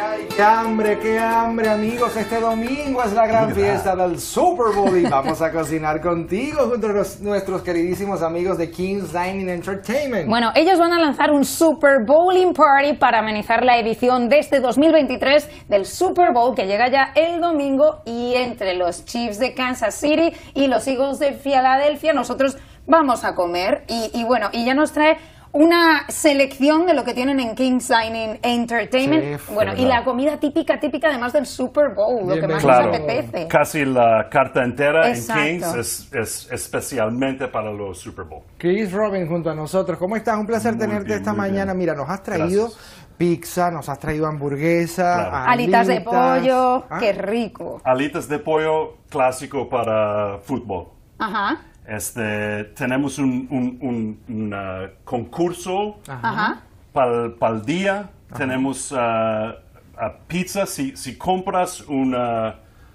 ay, qué hambre, amigos. Este domingo es la gran fiesta del Super Bowl y vamos a cocinar contigo junto a nuestros queridísimos amigos de King's Dining Entertainment. Bueno, ellos van a lanzar un Super Bowling Party para amenizar la edición de este 2023 del Super Bowl que llega ya el domingo, y entre los Chiefs de Kansas City y los Eagles de Filadelfia nosotros vamos a comer y bueno, y ya nos trae una selección de lo que tienen en King's Dining Entertainment. Chef, bueno, ¿verdad? y la comida típica además del Super Bowl, lo que más Claro, nos apetece. casi la carta entera Exacto. en King's es especialmente para los Super Bowl. Chris Robin junto a nosotros. ¿Cómo estás? Un placer Muy tenerte bien, esta muy mañana. bien. Mira, nos has traído pizza, nos has traído hamburguesa, Claro. Alitas de pollo, Ah, qué rico. Alitas de pollo clásico para fútbol. Ajá, Tenemos un concurso ajá. para el día. Tenemos pizza. Si compras una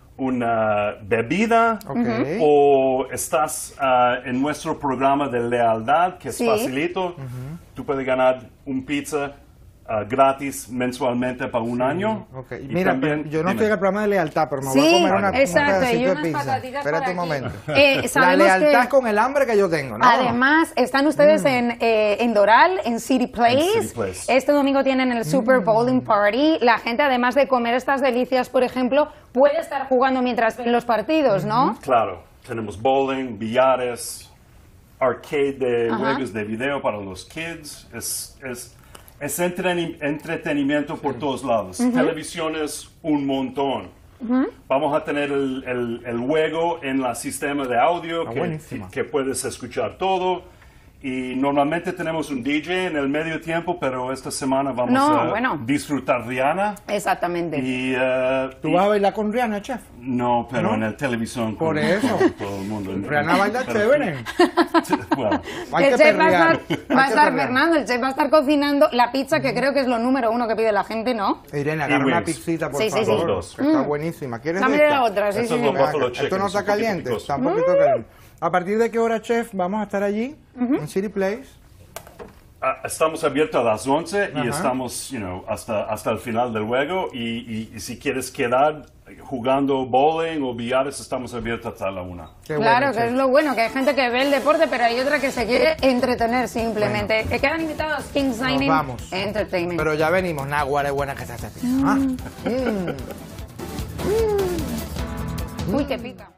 bebida ok. o estás en nuestro programa de lealtad, que es Sí. facilito, tú puedes ganar un pizza gratis mensualmente para un año. Ok. Y Mira, también, yo no dime. estoy en el programa de lealtad, pero me Sí, voy a comer un exacto, pedacito y de unas pizza. patatitas Espérate por un aquí. momento. La Sabemos lealtad que con el hambre que yo tengo, ¿no? además están ustedes en Doral, en City Place. City Place. Este domingo tienen el Super Bowling Party. La gente, además de comer estas delicias, por ejemplo, puede estar jugando mientras ven los partidos, ¿no? Claro, tenemos bowling, billares, arcade de juegos de video para los kids. Es entretenimiento por todos lados. Televisiones, un montón. Vamos a tener el juego en el sistema de audio buenísimo. que puedes escuchar todo. Y normalmente tenemos un DJ en el medio tiempo, pero esta semana vamos a disfrutar Rihanna. Exactamente. Y, ¿Tú vas a bailar con Rihanna, chef? no, pero ¿No? en la televisión. Por con eso. todo el mundo. Rihanna baila Pero- chévere. Bueno, Hay El que chef va a perrear. estar, Hay va a que estar perrear. Fernando, el chef va a estar cocinando la pizza, que creo que es lo número uno que pide la gente, ¿no? Irene, agarra Y una wings. pizzita, por Sí, sí, favor. sí. Los dos. Que está buenísima. ¿Quieres Dame de esta? la otra, sí, Estos sí. son sí. los buffalo Esto chicken, no es está un poquito caliente, picoso. está un poquito caliente. ¿A partir de qué hora, chef, vamos a estar allí? En City Place. Estamos abiertos a las 11 y Ajá. estamos hasta el final del juego. Y si quieres quedar jugando bowling o billares, estamos abiertos hasta la 1. Qué Claro, bueno, que chef. es lo bueno, que hay gente que ve el deporte, pero hay otra que se quiere entretener simplemente. Que quedan invitados King's Nos Dining vamos. Entertainment. Pero ya venimos. Naguará, es buena que está esta pizza. Ah. Uy, qué pica.